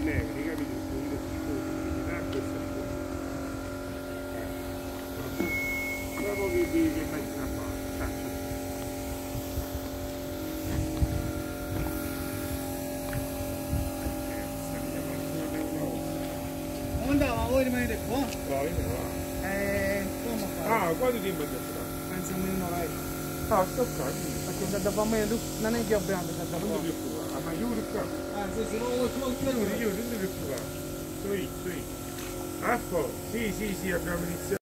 negri, capito? Questa è dopo che metti una parte, come andava? Voi rimanete qua? va bene, va. Come fare? Ah, quanto tempo è stato? Penso almeno un'oretta. Ah, sto qua, Perché c'è da fare non è che ho grande, c'è da non ti fare. preoccupare, ma io qua. Ah, sì, se no vuoi tu anche Io non ti preoccupare. Sto io. A posto. Sì, abbiamo iniziato.